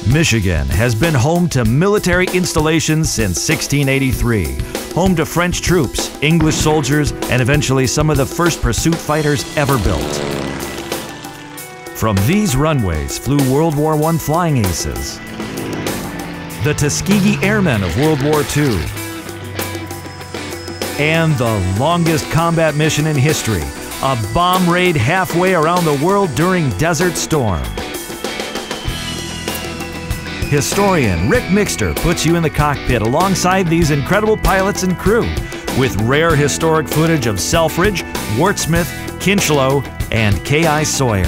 Michigan has been home to military installations since 1683, home to French troops, English soldiers, and eventually some of the first pursuit fighters ever built. From these runways flew World War I flying aces, the Tuskegee Airmen of World War II, and the longest combat mission in history, a bomb raid halfway around the world during Desert Storm. Historian Rick Mixter puts you in the cockpit alongside these incredible pilots and crew with rare historic footage of Selfridge, Wurtsmith, Kinchlow, and K.I. Sawyer.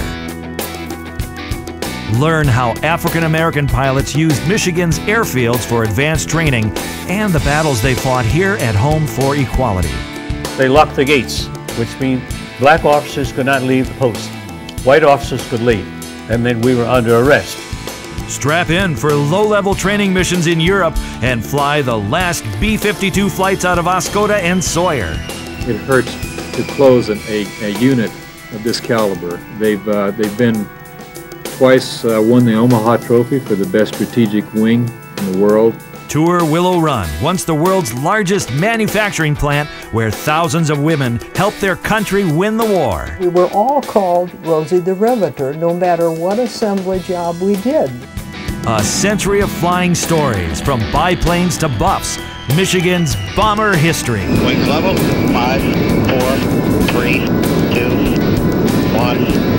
Learn how African-American pilots used Michigan's airfields for advanced training and the battles they fought here at home for equality. They locked the gates, which means black officers could not leave the post. White officers could leave, and then we were under arrest. Strap in for low-level training missions in Europe and fly the last B-52 flights out of Oscoda and Sawyer. It hurts to close a unit of this caliber. They've been twice won the Omaha Trophy for the best strategic wing in the world. Tour Willow Run, once the world's largest manufacturing plant where thousands of women helped their country win the war. We were all called Rosie the Riveter, no matter what assembly job we did. A century of flying stories, from biplanes to buffs, Michigan's bomber history. Wings level, 5, 4, 3, 2, 1.